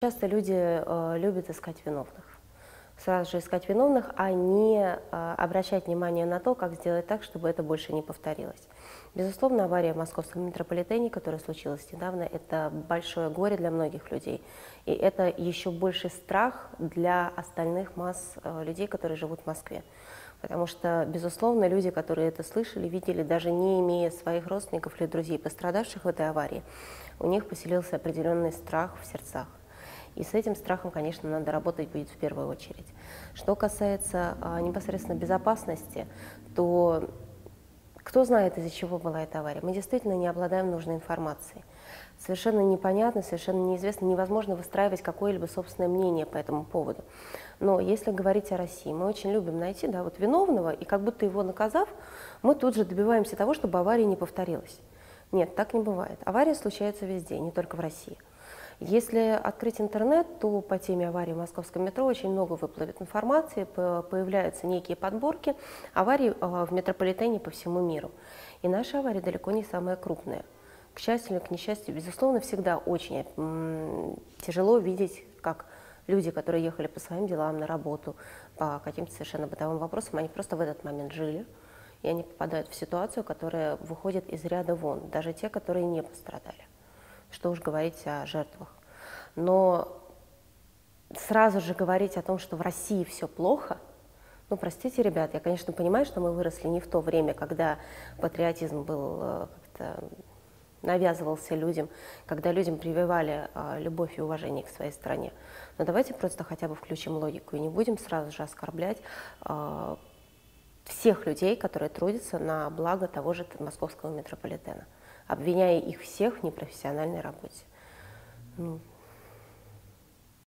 Часто люди любят искать виновных. Сразу же искать виновных, а не обращать внимание на то, как сделать так, чтобы это больше не повторилось. Безусловно, авария в московском метрополитене, которая случилась недавно, это большое горе для многих людей. И это еще больший страх для остальных масс людей, которые живут в Москве. Потому что, безусловно, люди, которые это слышали, видели, даже не имея своих родственников или друзей, пострадавших в этой аварии, у них поселился определенный страх в сердцах. И с этим страхом, конечно, надо работать будет в первую очередь. Что касается непосредственно безопасности, то кто знает, из-за чего была эта авария? Мы действительно не обладаем нужной информацией. Совершенно непонятно, совершенно неизвестно, невозможно выстраивать какое-либо собственное мнение по этому поводу. Но если говорить о России, мы очень любим найти вот виновного, и как будто его наказав, мы тут же добиваемся того, чтобы авария не повторилась. Нет, так не бывает. Аварии случаются везде, не только в России. Если открыть интернет, то по теме аварии в московском метро очень много выплывет информации, появляются некие подборки аварий в метрополитене по всему миру. И наша авария далеко не самая крупная. К счастью или к несчастью, безусловно, всегда очень тяжело видеть, как люди, которые ехали по своим делам на работу, по каким-то совершенно бытовым вопросам, они просто в этот момент жили, и они попадают в ситуацию, которая выходит из ряда вон, даже те, которые не пострадали. Что уж говорить о жертвах. Но сразу же говорить о том, что в России все плохо, ну, простите, ребят, я, конечно, понимаю, что мы выросли не в то время, когда патриотизм был как-то навязывался людям, когда людям прививали любовь и уважение к своей стране. Но давайте просто хотя бы включим логику и не будем сразу же оскорблять всех людей, которые трудятся на благо того же московского метрополитена, обвиняя их всех в непрофессиональной работе.